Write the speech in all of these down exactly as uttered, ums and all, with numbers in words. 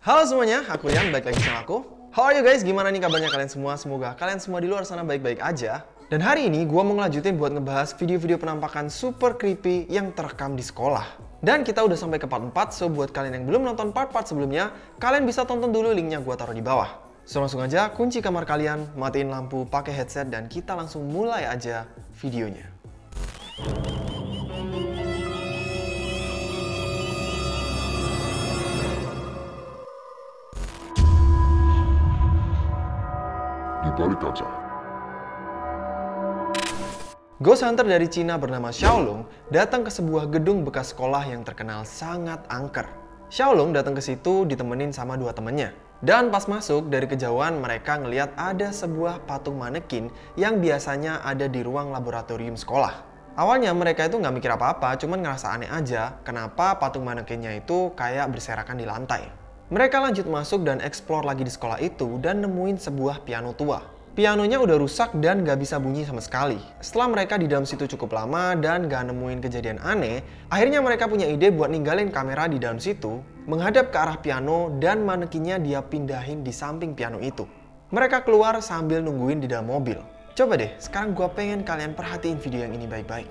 Halo semuanya, aku Rian, balik lagi sama aku. How are you guys? Gimana nih kabarnya kalian semua? Semoga kalian semua di luar sana baik-baik aja. Dan hari ini gue mau ngelanjutin buat ngebahas video-video penampakan super creepy yang terekam di sekolah. Dan kita udah sampai ke part empat, so buat kalian yang belum nonton part-part sebelumnya, kalian bisa tonton dulu, linknya gue taruh di bawah. So langsung aja kunci kamar kalian, matiin lampu, pakai headset, dan kita langsung mulai aja videonya. Di balik kaca. Ghost hunter dari Cina bernama Xiaolong datang ke sebuah gedung bekas sekolah yang terkenal sangat angker. Xiaolong datang ke situ ditemenin sama dua temennya. Dan pas masuk, dari kejauhan mereka ngelihat ada sebuah patung manekin yang biasanya ada di ruang laboratorium sekolah. Awalnya mereka itu nggak mikir apa-apa, cuman ngerasa aneh aja kenapa patung manekinnya itu kayak berserakan di lantai. Mereka lanjut masuk dan explore lagi di sekolah itu dan nemuin sebuah piano tua. Pianonya udah rusak dan gak bisa bunyi sama sekali. Setelah mereka di dalam situ cukup lama dan gak nemuin kejadian aneh, akhirnya mereka punya ide buat ninggalin kamera di dalam situ, menghadap ke arah piano dan manekinnya dia pindahin di samping piano itu. Mereka keluar sambil nungguin di dalam mobil. Coba deh, sekarang gua pengen kalian perhatiin video yang ini baik-baik.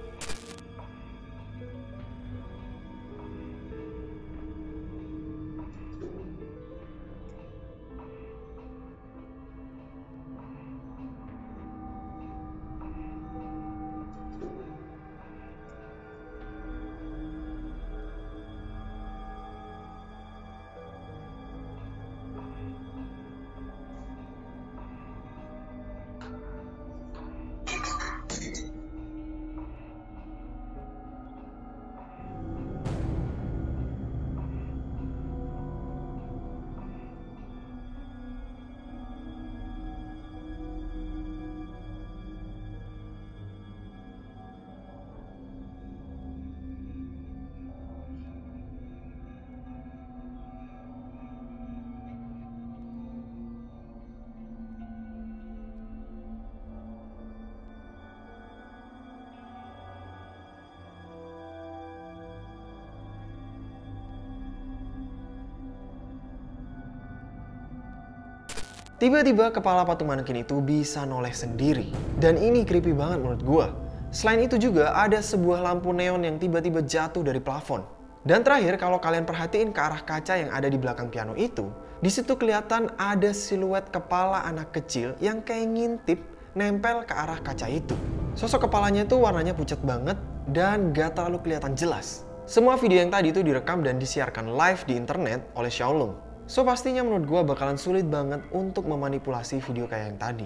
Tiba-tiba kepala patung manekin itu bisa noleh sendiri. Dan ini creepy banget menurut gua. Selain itu juga ada sebuah lampu neon yang tiba-tiba jatuh dari plafon. Dan terakhir, kalau kalian perhatiin ke arah kaca yang ada di belakang piano itu, di situ kelihatan ada siluet kepala anak kecil yang kayak ngintip nempel ke arah kaca itu. Sosok kepalanya itu warnanya pucat banget dan gak terlalu kelihatan jelas. Semua video yang tadi itu direkam dan disiarkan live di internet oleh Xiaolong. So pastinya menurut gue bakalan sulit banget untuk memanipulasi video kayak yang tadi.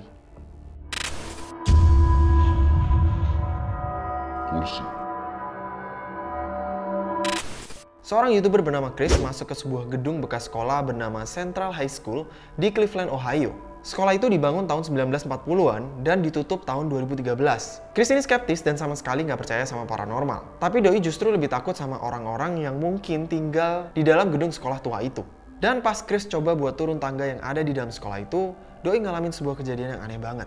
Kursi. Seorang YouTuber bernama Chris masuk ke sebuah gedung bekas sekolah bernama Central High School di Cleveland, Ohio. Sekolah itu dibangun tahun sembilan belas empat puluhan dan ditutup tahun dua ribu tiga belas. Chris ini skeptis dan sama sekali nggak percaya sama paranormal. Tapi Doi justru lebih takut sama orang-orang yang mungkin tinggal di dalam gedung sekolah tua itu. Dan pas Chris coba buat turun tangga yang ada di dalam sekolah itu, Doi ngalamin sebuah kejadian yang aneh banget.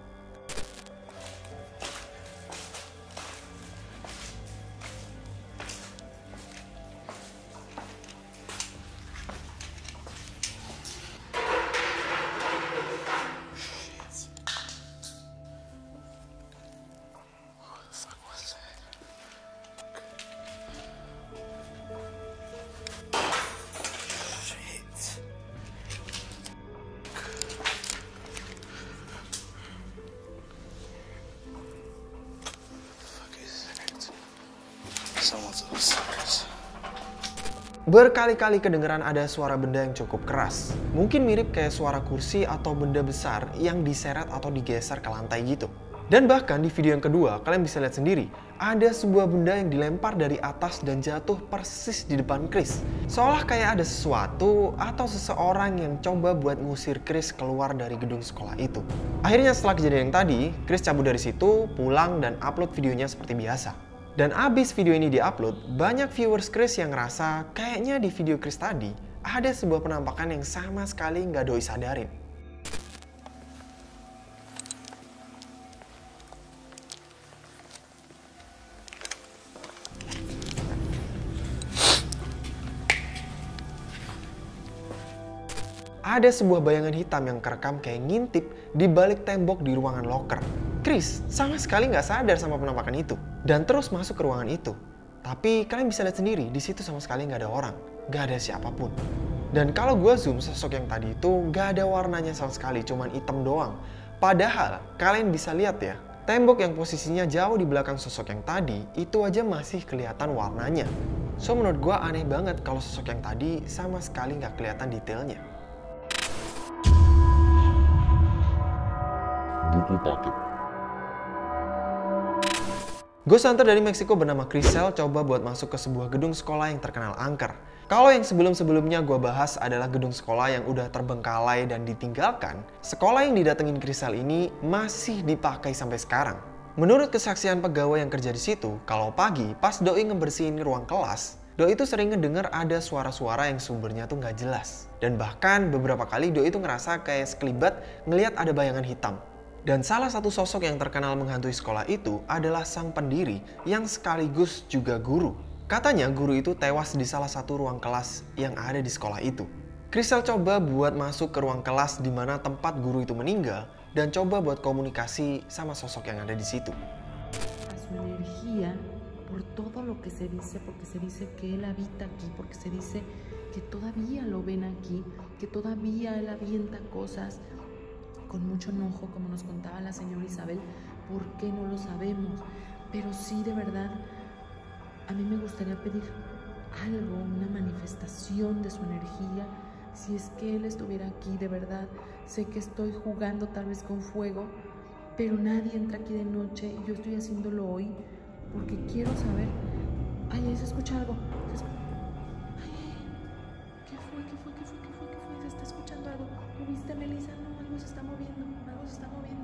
Berkali-kali kedengeran ada suara benda yang cukup keras. Mungkin mirip kayak suara kursi atau benda besar yang diseret atau digeser ke lantai gitu. Dan bahkan di video yang kedua, kalian bisa lihat sendiri, ada sebuah benda yang dilempar dari atas dan jatuh persis di depan Chris. Seolah kayak ada sesuatu atau seseorang yang coba buat ngusir Chris keluar dari gedung sekolah itu. Akhirnya setelah kejadian yang tadi, Chris cabut dari situ, pulang dan upload videonya seperti biasa. Dan abis video ini diupload, banyak viewers Chris yang ngerasa kayaknya di video Chris tadi ada sebuah penampakan yang sama sekali nggak Doi sadarin. ada sebuah bayangan hitam yang kerekam kayak ngintip di balik tembok di ruangan locker. Chris sama sekali nggak sadar sama penampakan itu dan terus masuk ke ruangan itu. Tapi kalian bisa lihat sendiri, di situ sama sekali nggak ada orang, nggak ada siapapun. Dan kalau gue zoom, sosok yang tadi itu nggak ada warnanya sama sekali, cuman hitam doang. Padahal kalian bisa lihat ya, tembok yang posisinya jauh di belakang sosok yang tadi itu aja masih kelihatan warnanya. So menurut gue aneh banget kalau sosok yang tadi sama sekali nggak kelihatan detailnya. Buku paket. Ghost hunter dari Meksiko bernama Chriselle coba buat masuk ke sebuah gedung sekolah yang terkenal angker. Kalau yang sebelum-sebelumnya gue bahas adalah gedung sekolah yang udah terbengkalai dan ditinggalkan, sekolah yang didatengin Chriselle ini masih dipakai sampai sekarang. Menurut kesaksian pegawai yang kerja di situ, kalau pagi pas Doi ngebersihin ruang kelas, Doi itu sering ngedengar ada suara-suara yang sumbernya tuh nggak jelas. Dan bahkan beberapa kali Doi itu ngerasa kayak sekelibat ngelihat ada bayangan hitam. Dan salah satu sosok yang terkenal menghantui sekolah itu adalah sang pendiri yang sekaligus juga guru. Katanya guru itu tewas di salah satu ruang kelas yang ada di sekolah itu. Chriselle coba buat masuk ke ruang kelas di mana tempat guru itu meninggal dan coba buat komunikasi sama sosok yang ada di situ. Su energía por todo lo que se dice, porque se dice que él habita aquí, porque se dice que todavía lo ven aquí, que todavía él avienta cosas. Con mucho enojo, como nos contaba la señora Isabel, ¿por qué no lo sabemos? Pero sí, de verdad, a mí me gustaría pedir algo, una manifestación de su energía. Si es que él estuviera aquí, de verdad, sé que estoy jugando tal vez con fuego, pero nadie entra aquí de noche y yo estoy haciéndolo hoy porque quiero saber. Ay, ahí se escucha algo. Se escu- Ay, ¿qué fue? ¿Qué fue? ¿Qué fue? ¿Qué fue? ¿Qué fue? Se está escuchando algo. ¿Lo viste, Melissa? No, algo se está moviendo. Algo se está moviendo.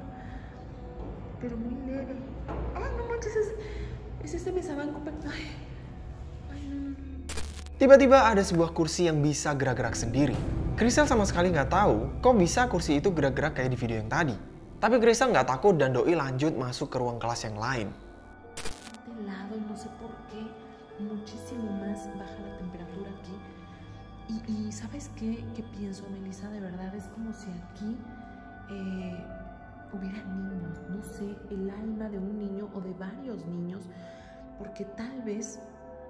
Pero muy leve. Ay, no manches, es, es este mesabanco. Pero... Ay, ay, no, no, no. Tiba-tiba ada sebuah kursi yang bisa gerak-gerak sendiri. Chriselle sama sekali nggak tahu kok bisa kursi itu gerak-gerak kayak di video yang tadi. Tapi Chriselle nggak takut dan Doi lanjut masuk ke ruang kelas yang lain. De lado y no sé por qué muchísimo más baja la temperatura aquí. Y, y ¿sabes qué? ¿Qué pienso, Melissa? De verdad es como si aquí eh, hubiera niños, no sé, el alma de un niño o de varios niños, porque tal vez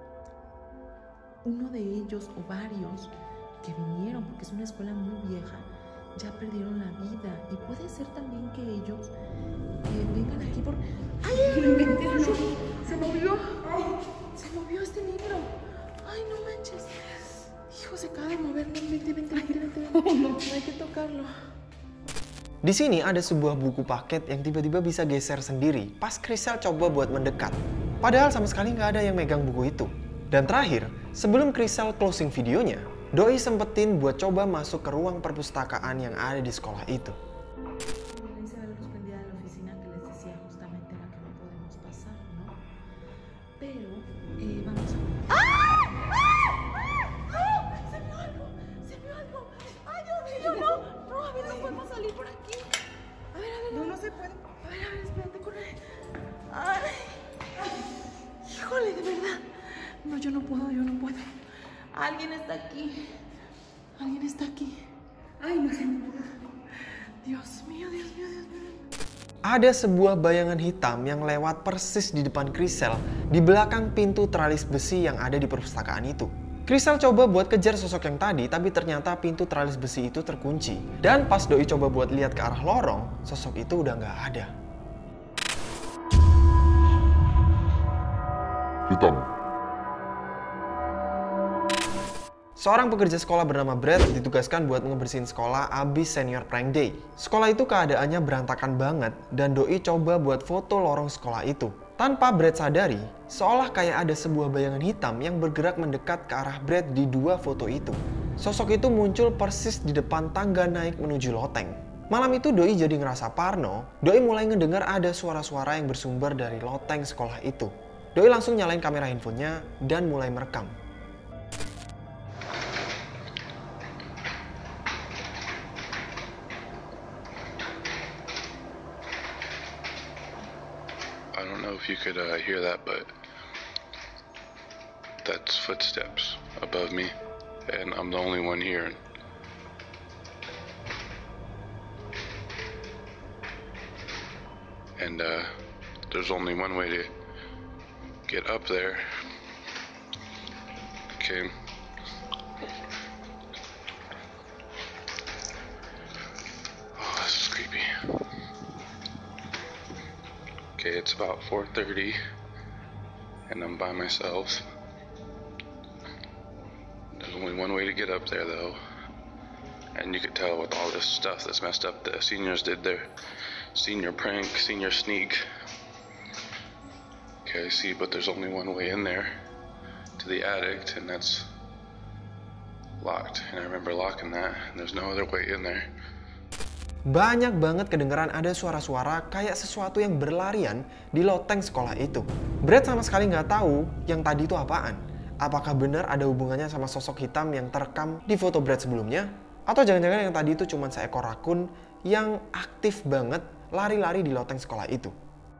uno de ellos o varios que vinieron, porque es una escuela muy vieja, ya perdieron la vida. Y puede ser también que ellos eh, vengan aquí por... ¡Ay, no inventes! No. ¡Se movió! ¡Se movió este libro! ¡Ay, no manches! Hijo, se acaba de mover. No, vente, vente, vente, vente, vente. No, hay que tocarlo. Di sini ada sebuah buku paket yang tiba-tiba bisa geser sendiri pas Chriselle coba buat mendekat. Padahal sama sekali nggak ada yang megang buku itu. Dan terakhir, sebelum Chriselle closing videonya, Doi sempetin buat coba masuk ke ruang perpustakaan yang ada di sekolah itu. Isabel nos prendía de la oficina que les decía justamente la que no podemos pasar, ¿no? Pero, eh, vamos a... ¡Ah! ¡Ah! ¡Se vio algo! ¡Se vio algo! ¡Ay, Dios mío! ¡No! ¡No! A ver, no podemos salir por aquí. A ver, a ver. No, no se puede. A ver, a ver, espérate, corre. ¡Ay! ¡Híjole, de verdad! No, yo no puedo, yo no puedo. Alguien está aquí. Alguien está aquí. Ay, no sé. Dios mío, Dios mío, Dios mío. Ada sebuah bayangan hitam yang lewat persis di depan Chriselle di belakang pintu teralis besi yang ada di perpustakaan itu. Chriselle coba buat kejar sosok yang tadi, tapi ternyata pintu teralis besi itu terkunci. Dan pas Doi coba buat lihat ke arah lorong, sosok itu udah nggak ada. Hitam. Seorang pekerja sekolah bernama Brad ditugaskan buat ngebersihin sekolah abis senior prank day. Sekolah itu keadaannya berantakan banget dan Doi coba buat foto lorong sekolah itu. Tanpa Brad sadari, seolah kayak ada sebuah bayangan hitam yang bergerak mendekat ke arah Brad di dua foto itu. Sosok itu muncul persis di depan tangga naik menuju loteng. Malam itu Doi jadi ngerasa parno. Doi mulai ngedengar ada suara-suara yang bersumber dari loteng sekolah itu. Doi langsung nyalain kamera handphonenya dan mulai merekam. I don't know if you could uh, hear that, but that's footsteps above me, and I'm the only one here. and uh, there's only one way to get up there. Okay. Oh, this is creepy. Okay, it's about four thirty, and I'm by myself. There's only one way to get up there, though. And you could tell with all this stuff that's messed up, the seniors did their senior prank, senior sneak. Okay, I see, but there's only one way in there to the attic, and that's locked. And I remember locking that, and there's no other way in there. Banyak banget kedengeran ada suara-suara kayak sesuatu yang berlarian di loteng sekolah itu. Brad sama sekali nggak tahu yang tadi itu apaan. Apakah benar ada hubungannya sama sosok hitam yang terekam di foto Brad sebelumnya? Atau jangan-jangan yang tadi itu cuma seekor rakun yang aktif banget lari-lari di loteng sekolah itu.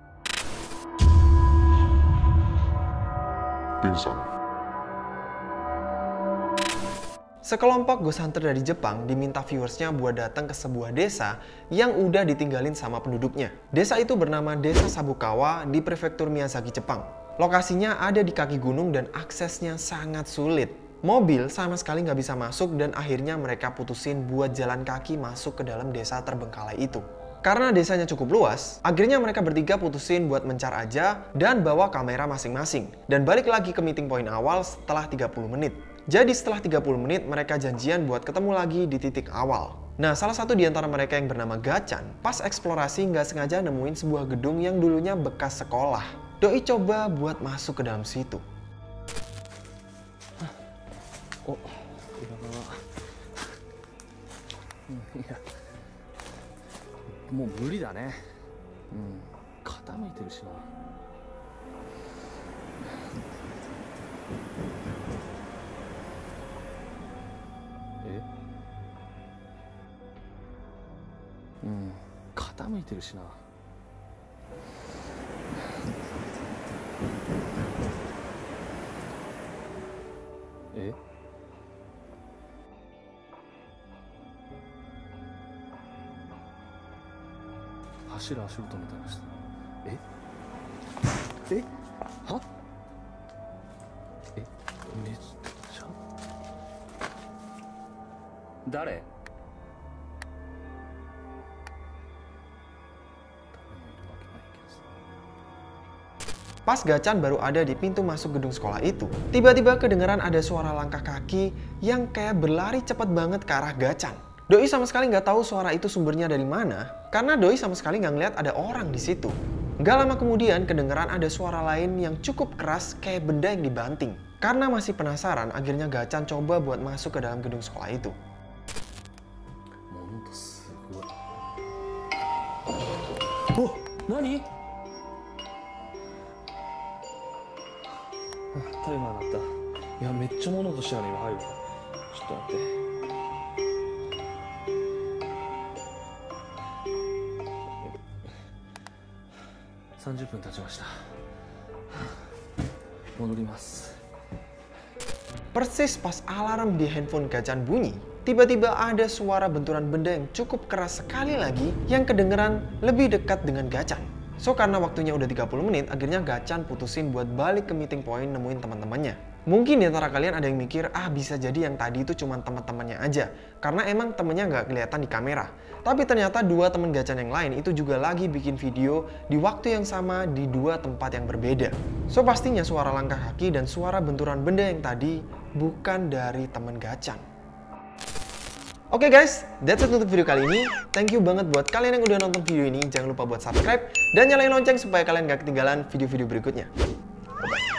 Pingsan. Sekelompok ghost hunter dari Jepang diminta viewersnya buat datang ke sebuah desa yang udah ditinggalin sama penduduknya. Desa itu bernama Desa Sabukawa di prefektur Miyazaki, Jepang. Lokasinya ada di kaki gunung dan aksesnya sangat sulit. Mobil sama sekali nggak bisa masuk dan akhirnya mereka putusin buat jalan kaki masuk ke dalam desa terbengkalai itu. Karena desanya cukup luas, akhirnya mereka bertiga putusin buat mencar aja dan bawa kamera masing-masing. Dan balik lagi ke meeting point awal setelah tiga puluh menit. Jadi setelah tiga puluh menit mereka janjian buat ketemu lagi di titik awal. Nah, salah satu di antara mereka yang bernama Gachan, pas eksplorasi nggak sengaja nemuin sebuah gedung yang dulunya bekas sekolah. Doi coba buat masuk ke dalam situ. Oh, iya. もう無理だね。うん、傾いてるしな。え？うん、傾いてるしな。え？ 柱足音みたいなした。え？え？は？え？めっちゃ。誰？ Pas Gachan baru ada di pintu masuk gedung sekolah itu, tiba-tiba kedengeran ada suara langkah kaki yang kayak berlari cepat banget ke arah Gachan. Doi sama sekali nggak tahu suara itu sumbernya dari mana, karena Doi sama sekali nggak ngeliat ada orang di situ. Nggak lama kemudian kedengeran ada suara lain yang cukup keras kayak benda yang dibanting. Karena masih penasaran, akhirnya Gachan coba buat masuk ke dalam gedung sekolah itu. Oh, nani? タイマー鳴った。いや、めっちゃ物としてはね、今入るわ。ちょっと待って。さんじゅっぷん経ちました。戻ります。 Persis pas alarm di handphone Gachan bunyi, tiba-tiba ada suara benturan benda yang cukup keras sekali lagi yang kedengeran lebih dekat dengan Gachan. So, karena waktunya udah tiga puluh menit, akhirnya Gachan putusin buat balik ke meeting point nemuin teman-temannya. Mungkin di antara kalian ada yang mikir, ah bisa jadi yang tadi itu cuma teman-temannya aja. Karena emang temennya nggak kelihatan di kamera. Tapi ternyata dua teman Gachan yang lain itu juga lagi bikin video di waktu yang sama di dua tempat yang berbeda. So, pastinya suara langkah kaki dan suara benturan benda yang tadi bukan dari teman Gachan. Oke okay guys, that's it untuk video kali ini. Thank you banget buat kalian yang udah nonton video ini. Jangan lupa buat subscribe dan nyalain lonceng supaya kalian gak ketinggalan video-video berikutnya. Bye-bye.